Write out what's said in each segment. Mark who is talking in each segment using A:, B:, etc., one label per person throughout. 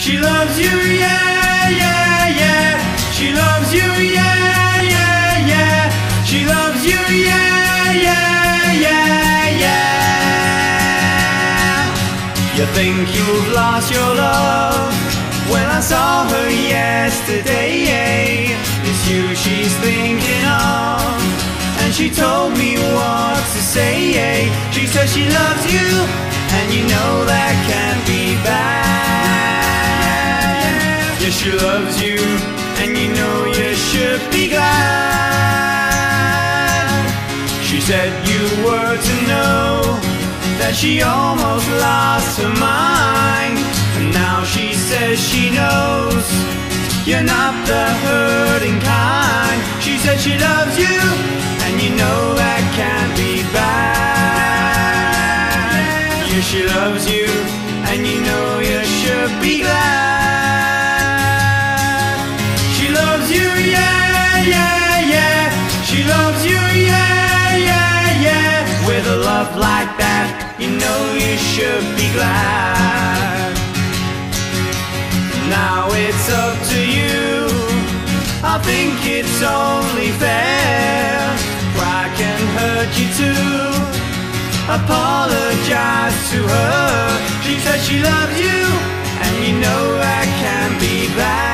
A: She loves you, yeah, yeah, yeah. She loves you, yeah, yeah, yeah. She loves you, yeah, yeah, yeah, yeah. You think you've lost your love? When I saw her yesterday, it's you she's thinking of. And she told me what to say. She said she loves you, and you know that can't be bad. Yeah, she loves you, and you know you should be glad. She said you were to know that she almost lost her mind. And now she says she knows you're not the hurting kind. She said she loves you, and you know that can't be bad. Yeah, she loves you, and you know you should be glad. She loves you, yeah, yeah, yeah. She loves you, yeah, yeah, yeah. With a love like that, you know you should be glad. Now it's up to you. I think it's only fair. I can hurt you too. Apologize to her. She said she loves you, and you know that can be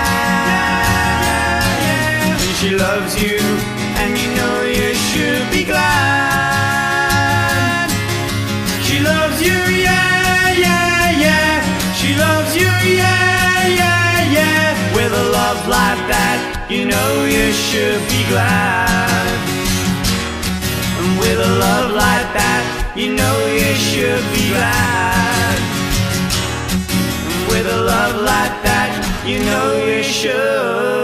A: bad. And she loves you, and you know you should be glad. She loves you, yeah, yeah, yeah. She loves you, yeah, yeah, yeah. With a love like that, you know you should be glad. And with a love like that, you know you should be glad. And with a love like that, you know you should